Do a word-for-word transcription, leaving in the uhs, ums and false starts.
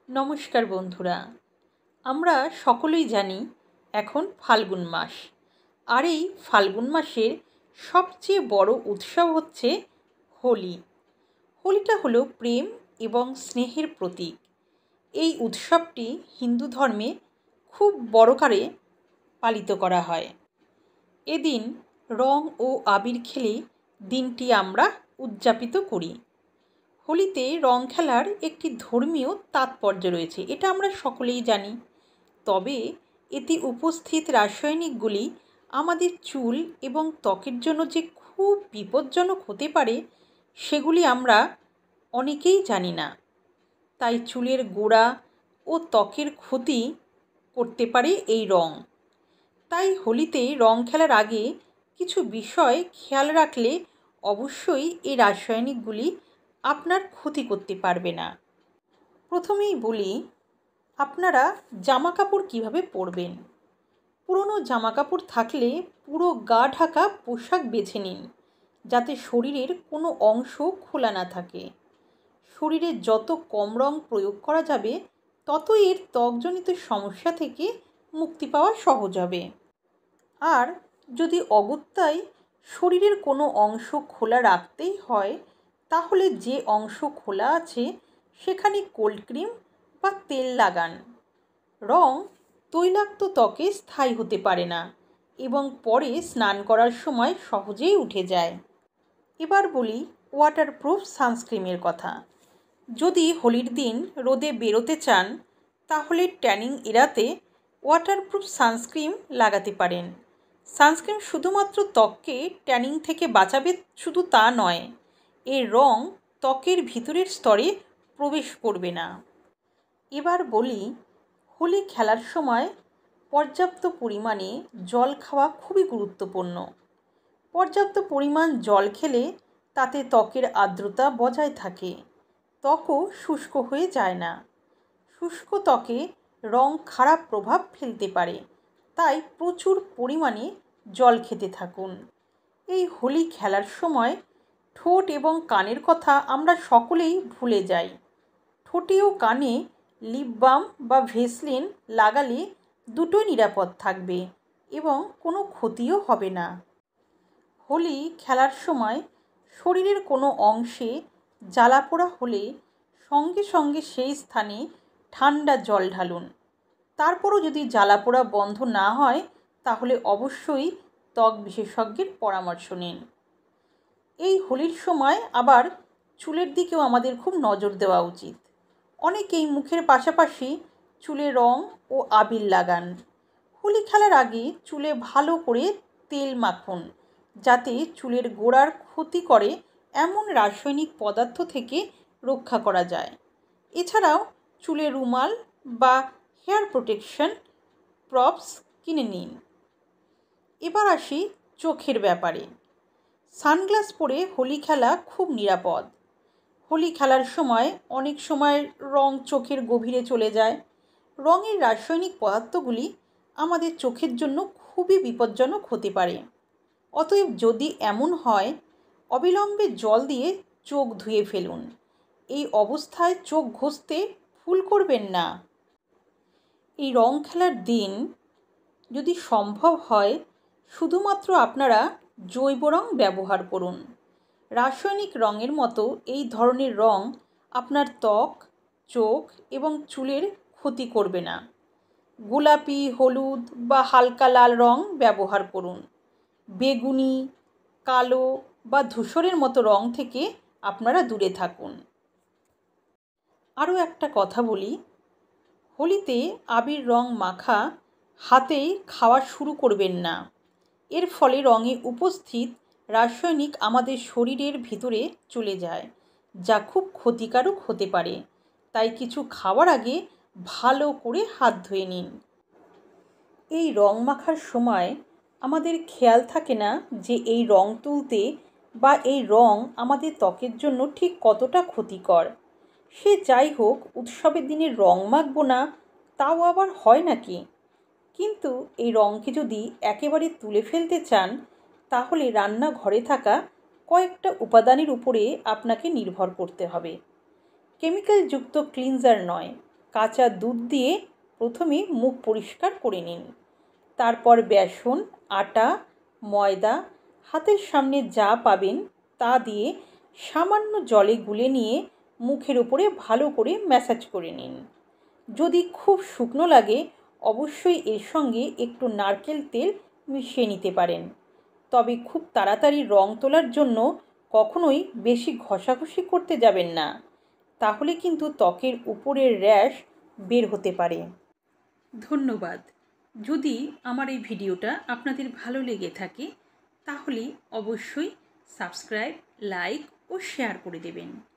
নমস্কার বন্ধুরা, আমরা সকলেই জানি এখন ফাল্গুন মাস। আর এই ফাল্গুন মাসের সবচেয়ে বড় উৎসব হচ্ছে হোলি। হোলিটা হলো প্রেম এবং স্নেহের প্রতীক। এই উৎসবটি হিন্দু ধর্মে খুব বড়কারে পালিত করা হয়। এদিন রং ও আবির খেলে দিনটি আমরা উদযাপিত করি। হোলিতে রং খেলার একটি ধর্মীয় তাৎপর্য রয়েছে, এটা আমরা সকলেই জানি। তবে এতে উপস্থিত রাসায়নিকগুলি আমাদের চুল এবং ত্বকের জন্য যে খুব বিপজ্জনক হতে পারে সেগুলি আমরা অনেকেই জানি না। তাই চুলের গোড়া ও ত্বকের ক্ষতি করতে পারে এই রং। তাই হোলিতে রং খেলার আগে কিছু বিষয় খেয়াল রাখলে অবশ্যই এই রাসায়নিকগুলি আপনার ক্ষতি করতে পারবে না। প্রথমেই বলি, আপনারা জামা কাপড় কীভাবে পরবেন। পুরনো জামা কাপড় থাকলে পুরো গা ঢাকা পোশাক বেছে নিন, যাতে শরীরের কোনো অংশ খোলা না থাকে। শরীরে যত কম রং প্রয়োগ করা যাবে তত এর ত্বকজনিত সমস্যা থেকে মুক্তি পাওয়া সহজ হবে। আর যদি অগত্যাই শরীরের কোনো অংশ খোলা রাখতেই হয়, তাহলে যে অংশ খোলা আছে সেখানে কোল্ড ক্রিম বা তেল লাগান। রং তৈলাক্ত ত্বকে স্থায়ী হতে পারে না এবং পরে স্নান করার সময় সহজেই উঠে যায়। এবার বলি ওয়াটারপ্রুফ সানস্ক্রিনের কথা। যদি হোলির দিন রোদে বেরোতে চান তাহলে ট্যানিং এড়াতে ওয়াটারপ্রুফ সানস্ক্রিন লাগাতে পারেন। সানস্ক্রিন শুধুমাত্র ত্বককে ট্যানিং থেকে বাঁচাবে শুধু তা নয়, এর রং ত্বকের ভিতরের স্তরে প্রবেশ করবে না। এবার বলি, হোলি খেলার সময় পর্যাপ্ত পরিমাণে জল খাওয়া খুবই গুরুত্বপূর্ণ। পর্যাপ্ত পরিমাণ জল খেলে তাতে ত্বকের আর্দ্রতা বজায় থাকে, ত্বকও শুষ্ক হয়ে যায় না। শুষ্ক ত্বকে রং খারাপ প্রভাব ফেলতে পারে, তাই প্রচুর পরিমাণে জল খেতে থাকুন। এই হোলি খেলার সময় ঠোঁট এবং কানের কথা আমরা সকলেই ভুলে যাই। ঠোঁটে ও কানে লিপ বাম বা ভেসলিন লাগালে দুটোই নিরাপদ থাকবে এবং কোনো ক্ষতিও হবে না। হোলি খেলার সময় শরীরের কোনো অংশে জ্বালাপোড়া হলে সঙ্গে সঙ্গে সেই স্থানে ঠান্ডা জল ঢালুন। তারপরও যদি জ্বালাপোড়া বন্ধ না হয় তাহলে অবশ্যই ত্বক বিশেষজ্ঞের পরামর্শ নিন। এই হোলির সময় আবার চুলের দিকেও আমাদের খুব নজর দেওয়া উচিত। অনেকেই মুখের পাশাপাশি চুলে রং ও আবির লাগান। হোলি খেলার আগে চুলে ভালো করে তেল মাখুন, যাতে চুলের গোড়ার ক্ষতি করে এমন রাসায়নিক পদার্থ থেকে রক্ষা করা যায়। এছাড়াও চুলে রুমাল বা হেয়ার প্রোটেকশন প্রপস কিনে নিন। এবার আসি চোখের ব্যাপারে। সানগ্লাস পরে হোলি খেলা খুব নিরাপদ। হোলি খেলার সময় অনেক সময় রং চোখের গভীরে চলে যায়। রঙের রাসায়নিক পদার্থগুলি আমাদের চোখের জন্য খুবই বিপজ্জনক হতে পারে। অতএব যদি এমন হয়, অবিলম্বে জল দিয়ে চোখ ধুয়ে ফেলুন। এই অবস্থায় চোখ ঘষতে ভুল করবেন না। এই রং খেলার দিন যদি সম্ভব হয় শুধুমাত্র আপনারা জৈব রং ব্যবহার করুন। রাসায়নিক রঙের মতো এই ধরনের রং আপনার ত্বক, চোখ এবং চুলের ক্ষতি করবে না। গোলাপি, হলুদ বা হালকা লাল রং ব্যবহার করুন। বেগুনি, কালো বা ধূসরের মতো রং থেকে আপনারা দূরে থাকুন। আরও একটা কথা বলি, হোলিতে আবির রং মাখা হাতেই খাওয়া শুরু করবেন না। এর ফলে রঙে উপস্থিত রাসায়নিক আমাদের শরীরের ভিতরে চলে যায়, যা খুব ক্ষতিকারক হতে পারে। তাই কিছু খাওয়ার আগে ভালো করে হাত ধুয়ে নিন। এই রং মাখার সময় আমাদের খেয়াল থাকে না যে এই রং তুলতে বা এই রং আমাদের ত্বকের জন্য ঠিক কতটা ক্ষতিকর। সে যাই হোক, উৎসবের দিনে রং মাখবো না তাও আবার হয় নাকি? কিন্তু এই রঙকে যদি একেবারে তুলে ফেলতে চান তাহলে রান্নাঘরে থাকা কয়েকটা উপাদানের উপরে আপনাকে নির্ভর করতে হবে। কেমিক্যালযুক্ত ক্লিনজার নয়, কাঁচা দুধ দিয়ে প্রথমে মুখ পরিষ্কার করে নিন। তারপর বেসন, আটা, ময়দা হাতের সামনে যা পাবেন তা দিয়ে সামান্য জলে গুলে নিয়ে মুখের উপরে ভালো করে ম্যাসাজ করে নিন। যদি খুব শুকনো লাগে অবশ্যই এর সঙ্গে একটু নারকেল তেল মিশিয়ে নিতে পারেন। তবে খুব তাড়াতাড়ি রং তোলার জন্য কখনোই বেশি ঘষাঘষি করতে যাবেন না, তাহলে কিন্তু ত্বকের উপরের র্যাশ বের হতে পারে। ধন্যবাদ। যদি আমার এই ভিডিওটা আপনাদের ভালো লেগে থাকে তাহলে অবশ্যই সাবস্ক্রাইব, লাইক ও শেয়ার করে দেবেন।